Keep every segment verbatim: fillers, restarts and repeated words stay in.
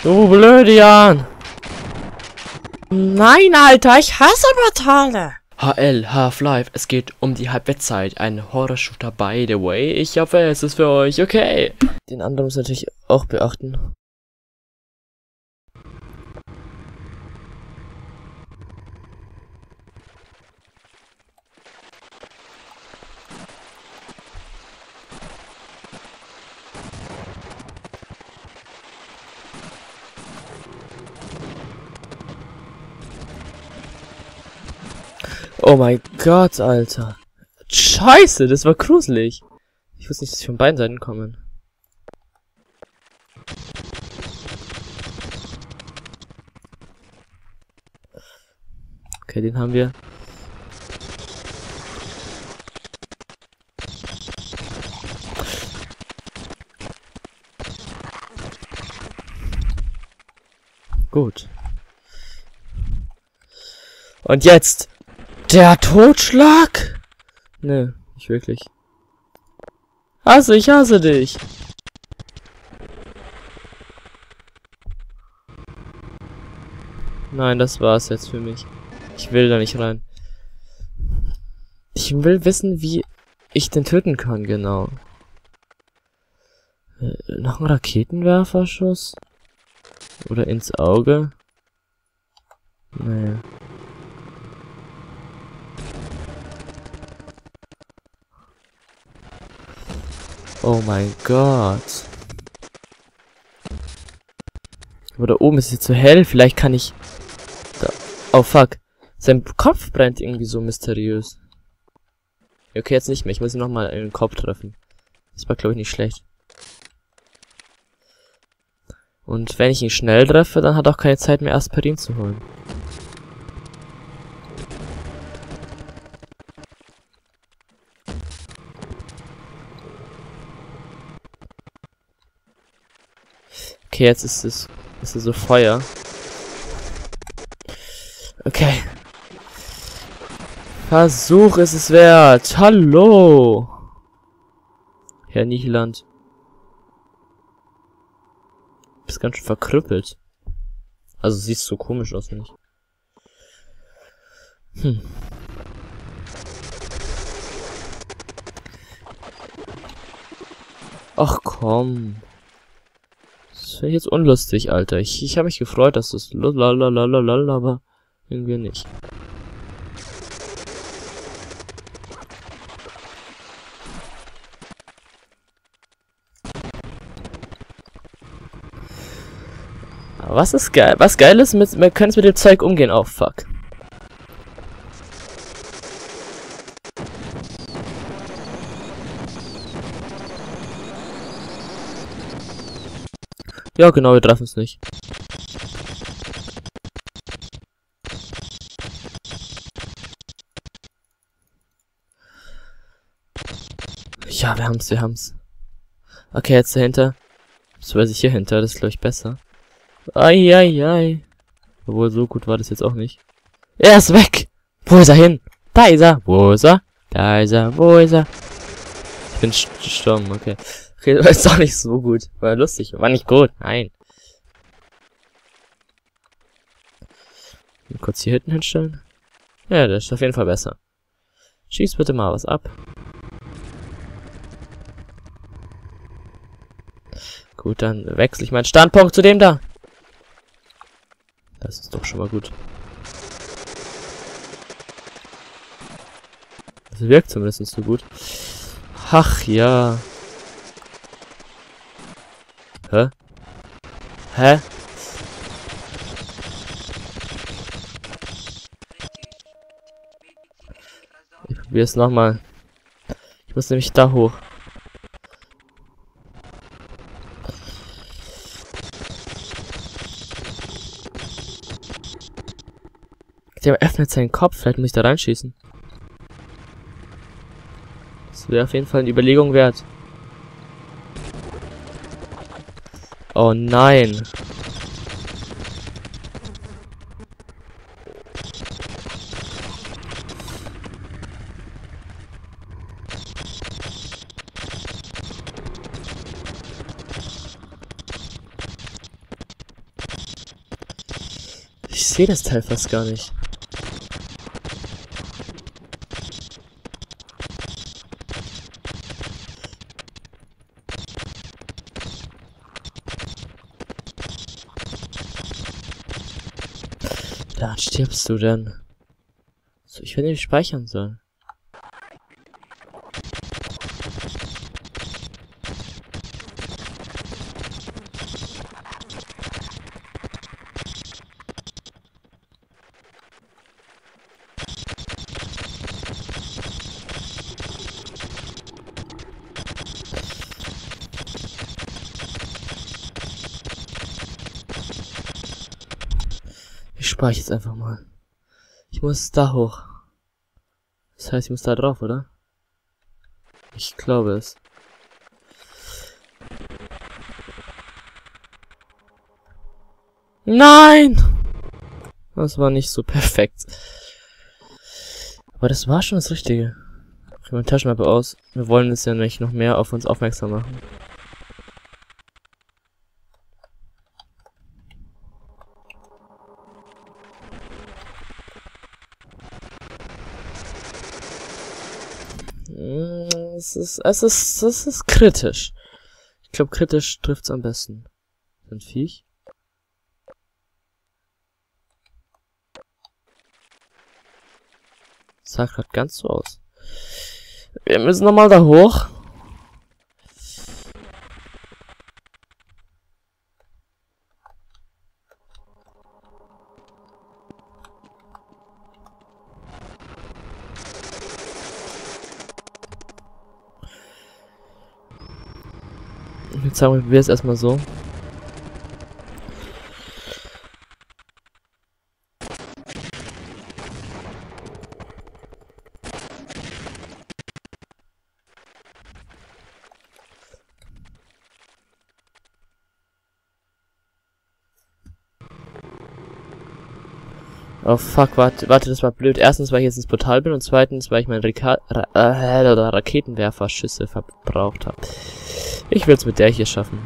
Du Blödian! Nein, Alter, ich hasse Portale! H L, Half-Life, es geht um die Halbwertszeit. Ein Horror-Shooter, by the way. Ich hoffe, es ist für euch okay. Den anderen muss natürlich auch beachten. Oh mein Gott, Alter. Scheiße, das war gruselig. Ich wusste nicht, dass sie von beiden Seiten kommen. Okay, den haben wir. Gut. Und jetzt der Totschlag? Nö, nicht wirklich. Hasse, ich hasse dich. Nein, das war's jetzt für mich. Ich will da nicht rein. Ich will wissen, wie ich den töten kann, genau. Äh, noch ein Raketenwerferschuss? Oder ins Auge? Naja. Oh mein Gott. Aber da oben ist es zu hell. Vielleicht kann ich... Da. Oh fuck. Sein Kopf brennt irgendwie so mysteriös. Okay, jetzt nicht mehr. Ich muss ihn nochmal in den Kopf treffen. Das war, glaube ich, nicht schlecht. Und wenn ich ihn schnell treffe, dann hat er auch keine Zeit mehr, Aspirin zu holen. Okay, jetzt ist es, ist es so Feuer. Okay. Versuch ist es wert. Hallo. Herr Nichiland. Du bist ganz schön verkrüppelt. Also siehst so komisch aus, nicht? Hm. Ach komm. Das wäre jetzt unlustig, Alter. Ich, ich habe mich gefreut, dass das lalalala, aber irgendwie nicht. Aber was ist geil? Was geil ist, mit, wir können mit dem Zeug umgehen. Oh, fuck. Ja, genau, wir treffen es nicht. Ja, wir haben's, wir haben's. Okay, jetzt dahinter. Das weiß ich hier hinter, das ist, glaube ich, besser. Eieiei. Obwohl, so gut war das jetzt auch nicht. Er ist weg! Wo ist er hin? Da ist er! Wo ist er? Da ist er! Wo ist er? Ich bin gestorben, okay. Okay, das war jetzt auch nicht so gut. War lustig, war nicht gut. Nein. Mal kurz hier hinten hinstellen. Ja, das ist auf jeden Fall besser. Schieß bitte mal was ab. Gut, dann wechsle ich meinen Standpunkt zu dem da. Das ist doch schon mal gut. Das wirkt zumindest so gut. Ach ja. Hä? Hä? Ich probiere es nochmal. Ich muss nämlich da hoch. Der öffnet seinen Kopf, vielleicht muss ich da reinschießen. Das wäre auf jeden Fall eine Überlegung wert. Oh nein. Ich sehe das Teil fast gar nicht. Da stirbst du denn. So, ich werde nicht speichern sollen. Ich speichere jetzt einfach mal. Ich muss da hoch. Das heißt, ich muss da drauf, oder? Ich glaube es. Nein! Das war nicht so perfekt. Aber das war schon das Richtige. Ich meine Taschenlampe aus. Wir wollen es ja nicht noch mehr auf uns aufmerksam machen. Es ist, es ist, es ist kritisch. Ich glaube, kritisch trifft's am besten. Ein Viech. Sah grad ganz so aus. Wir müssen nochmal da hoch. Jetzt sagen wir, probier es erstmal so. Oh fuck, warte, warte, das war blöd. Erstens, weil ich jetzt ins Portal bin und zweitens, weil ich meinen Reka Ra äh, Raketenwerfer-Schüsse verbraucht habe. Ich will es mit der hier schaffen.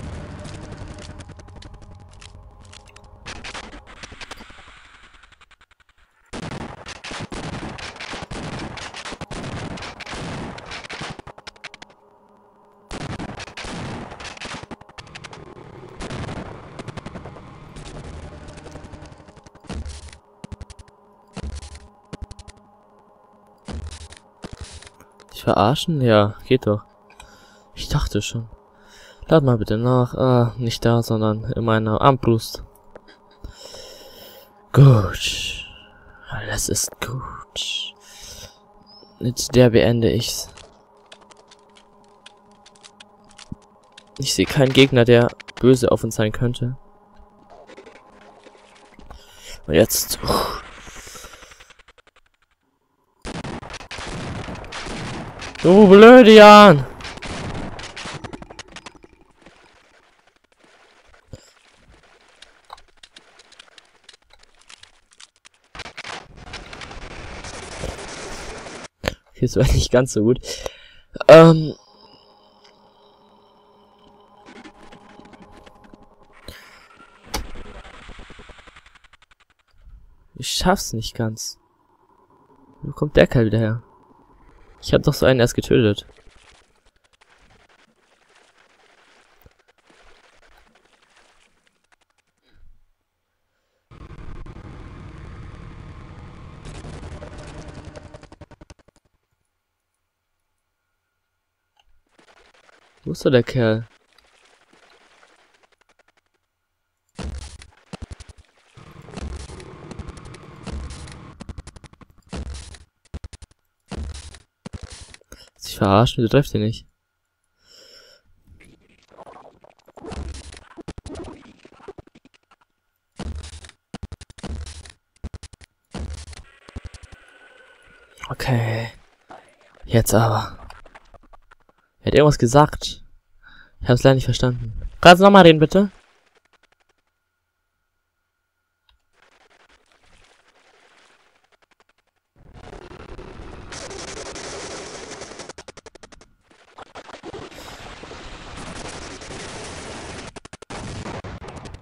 Verarschen? Ja, geht doch. Ich dachte schon. Lad mal bitte nach. Ah, nicht da, sondern in meiner Armbrust. Gut. Alles ist gut. Mit der beende ich's. Ich sehe keinen Gegner, der böse auf uns sein könnte. Und jetzt... Uff. Du Blödian! Hier ist nicht ganz so gut. Ähm... Ich schaff's nicht ganz. Wo kommt der Kerl wieder her? Ich hab doch so einen erst getötet. Wo ist doch der Kerl? Sich verarschen, du treffst ihn nicht. Okay. Jetzt aber. Er hat irgendwas gesagt. Ich hab's leider nicht verstanden. Kannst du nochmal reden, bitte?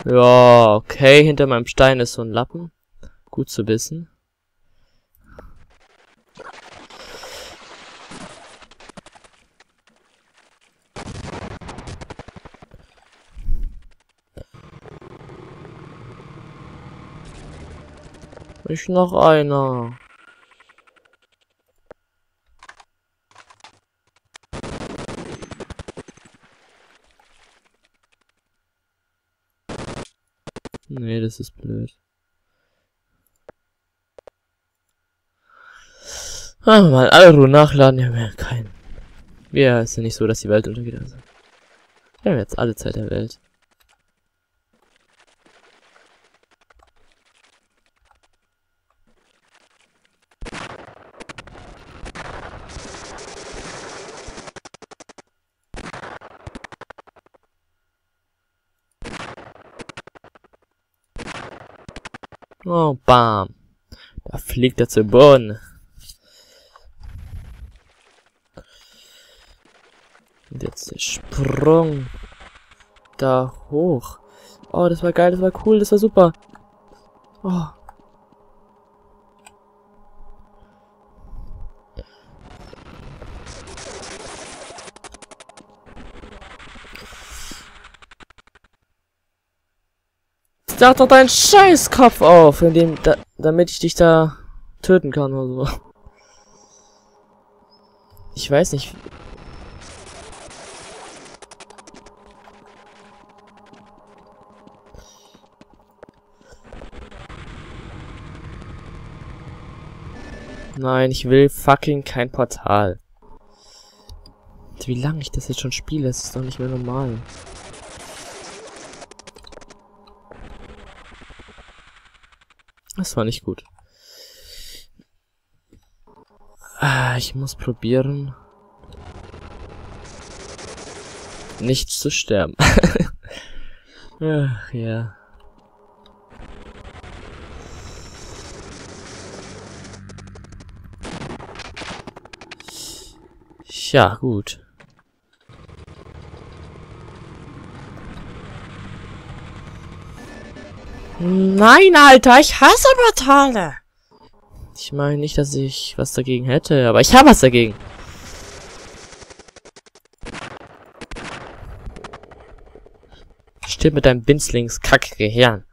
Ja, okay, hinter meinem Stein ist so ein Lappen. Gut zu wissen. Ist noch einer. Nee, das ist blöd. Ah, mal alle Ruhe nachladen. Wir haben ja keinen. Ja, ist ja nicht so, dass die Welt untergeht. Also. Wir haben jetzt alle Zeit der Welt. Oh, bam. Da fliegt er zu Boden. Und jetzt der Sprung. Da hoch. Oh, das war geil, das war cool, das war super. Oh. Sag doch deinen Scheißkopf auf, in dem, da, damit ich dich da töten kann oder so. Ich weiß nicht. Nein, ich will fucking kein Portal. Wie lange ich das jetzt schon spiele, das ist doch nicht mehr normal. Das war nicht gut. Ah, ich muss probieren, nicht zu sterben. Ach ja. Ja, gut. Nein, Alter, ich hasse Portale. Ich meine nicht, dass ich was dagegen hätte, aber ich habe was dagegen. Stimmt mit deinem Binslings Kack-Gehirn.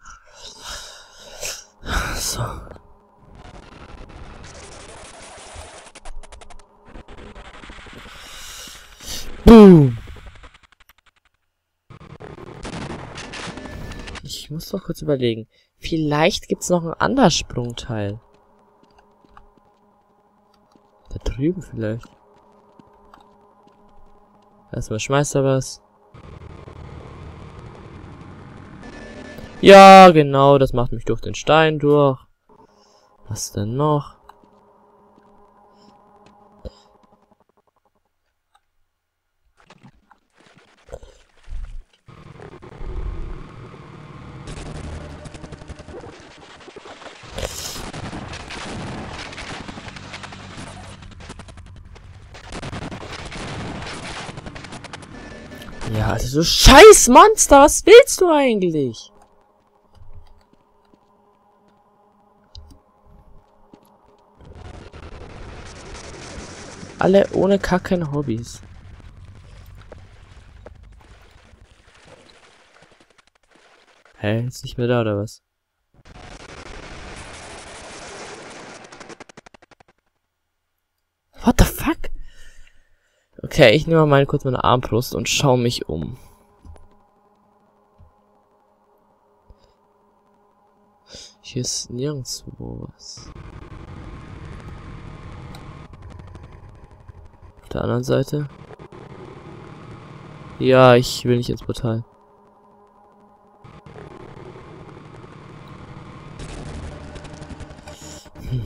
So. Boom. Ich muss doch kurz überlegen. Vielleicht gibt's noch ein anderes Sprungteil. Da drüben vielleicht. Erstmal schmeißt er was. Ja, genau, das macht mich durch den Stein durch. Was denn noch? Ja, also so scheiß Monster, was willst du eigentlich? Alle ohne Kacken Hobbys. Hä, ist nicht mehr da oder was? What the fuck? Okay, ich nehme mal kurz meine Armbrust und schaue mich um. Hier ist nirgendwo was. Auf der anderen Seite. Ja, ich will nicht ins Portal. Hm.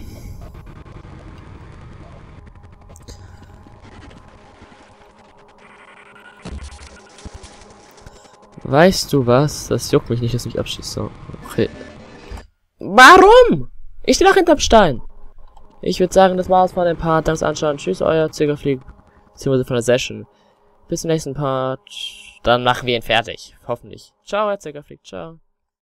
Weißt du was? Das juckt mich nicht, dass ich abschießt. So. Okay. Warum? Ich stehe doch hinterm Stein. Ich würde sagen, das war's von dem Part. Danke fürs Anschauen. Tschüss, euer Zirkelflieg. Beziehungsweise von der Session. Bis zum nächsten Part. Dann machen wir ihn fertig. Hoffentlich. Ciao, Herr Zirkelflieg. Ciao.